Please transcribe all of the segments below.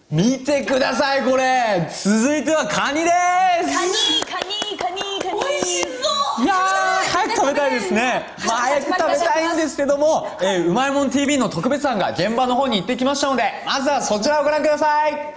見てくださいこれ。続いてはカニです。 カニ。美味しそう。 いやー、早く食べたいですね。早く食べたいんですけども、うまいもん TV の特別班が現場の方に行ってきましたので、まずはそちらをご覧ください。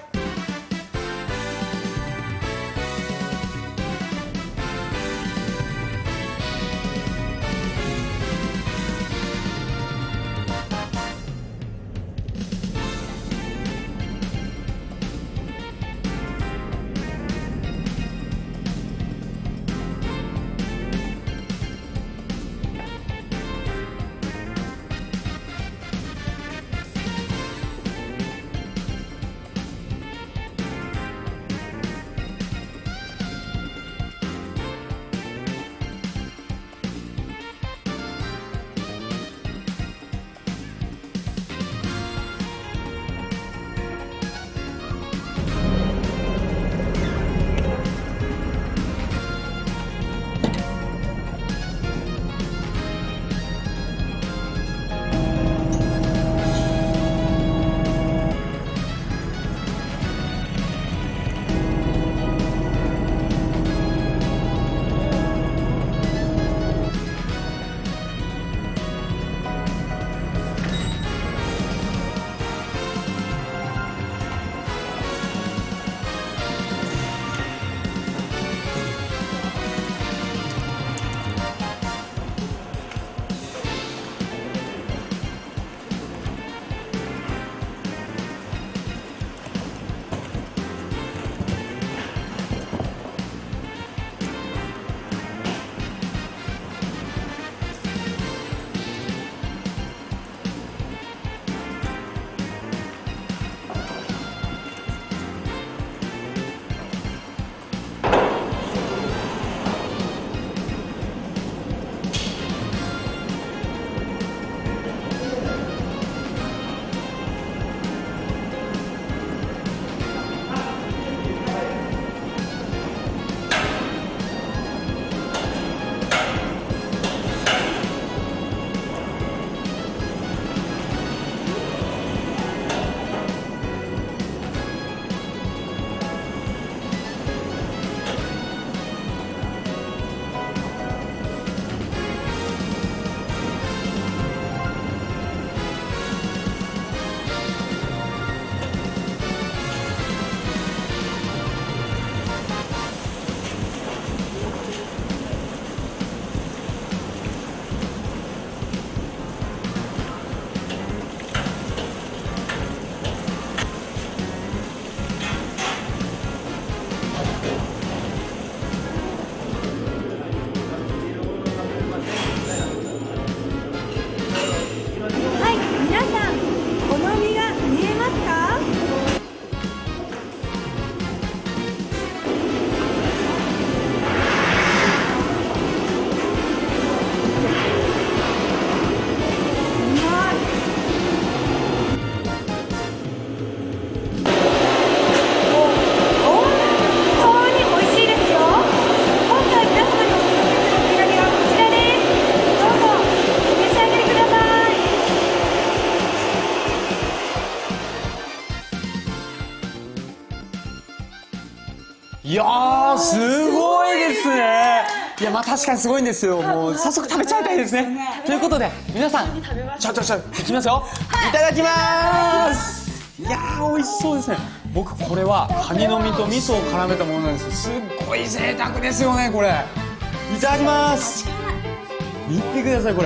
いやー、すごいですね。いや、まあ確かにすごいんですよ。もう早速食べちゃいたいですね。ということで皆さん、いきますよ。いただきます。いやー、美味しそうですね。僕これはカニの身と味噌を絡めたものなんです。すっごい贅沢ですよねこれ。いただきます。見てくださいこれ。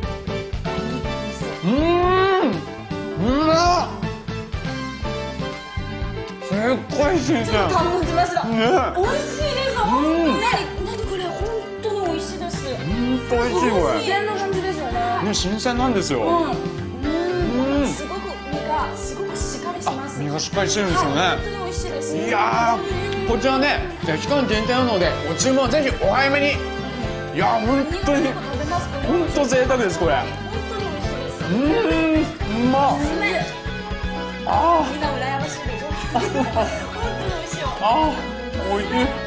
うまっ。すっごい新鮮。 ちょっと感じました。 ね、 美味しいです。本当に。何これ、本当に美味しいです。 本当美味しいこれ。 新鮮な感じですよね。 ね、新鮮なんですよ。 すごく身がしっかりします。 身がしっかりしてるんですよね。 本当に美味しいです。 いやー、こちらね、期間限定なのでお注文ぜひお早めに。いやー、本当に本当贅沢ですこれ。 本当に美味しいです。 うまっ。 みんな羨ましいでしょ。本当に美味しいよ。 美味しい。